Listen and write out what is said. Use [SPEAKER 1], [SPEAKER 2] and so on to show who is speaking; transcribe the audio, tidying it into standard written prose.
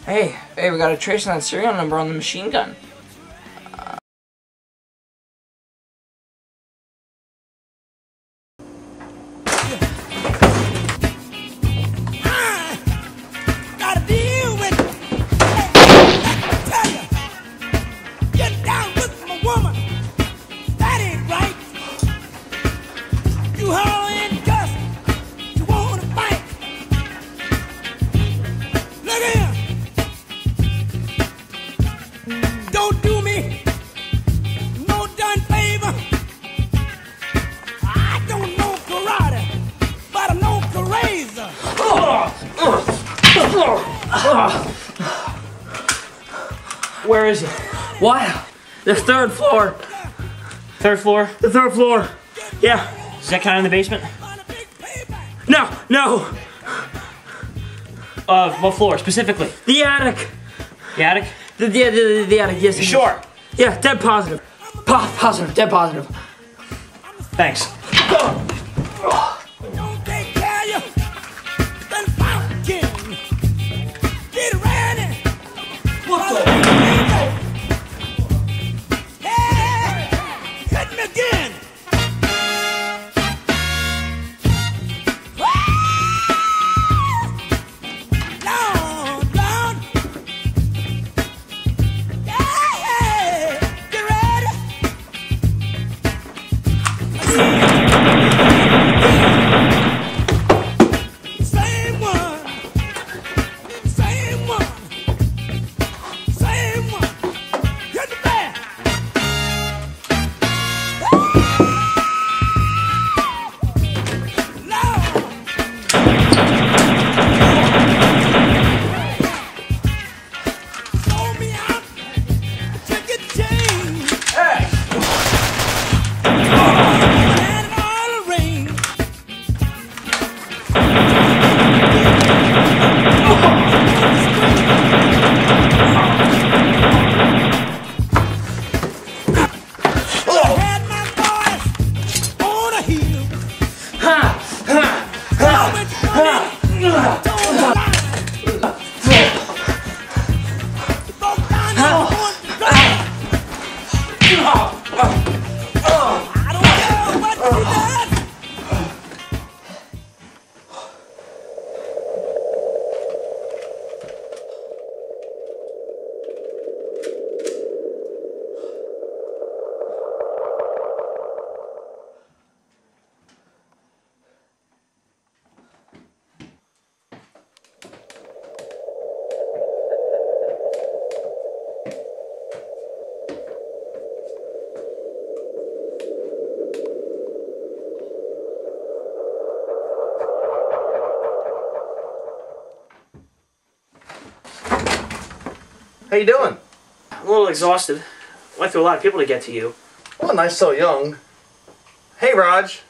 [SPEAKER 1] Hey, we got a trace on that serial number on the machine gun.
[SPEAKER 2] Don't do me no done favor. I don't know karate, but I know Karaza.
[SPEAKER 1] Where is it? What? The third floor.
[SPEAKER 3] Third floor?
[SPEAKER 1] The third floor. Yeah.
[SPEAKER 3] Is that kind of in the basement?
[SPEAKER 1] No.
[SPEAKER 3] What floor specifically?
[SPEAKER 1] The attic.
[SPEAKER 3] The attic?
[SPEAKER 1] The attic, yes.
[SPEAKER 3] You sure?
[SPEAKER 1] Yeah, dead positive. Positive, dead positive.
[SPEAKER 3] Thanks.
[SPEAKER 2] Don't take care of you. Then pumpkin. Get ready.
[SPEAKER 1] What the?
[SPEAKER 2] Hey, hit me again. Lord. Yeah, get ready. Same one. Hit the bell. Show me out. Check it, change. And all arranged. Had my boys on a hill. I don't care what you done.
[SPEAKER 4] How you doing?
[SPEAKER 3] I'm a little exhausted. Went through a lot of people to get to you.
[SPEAKER 4] Well, nice so young. Hey, Raj.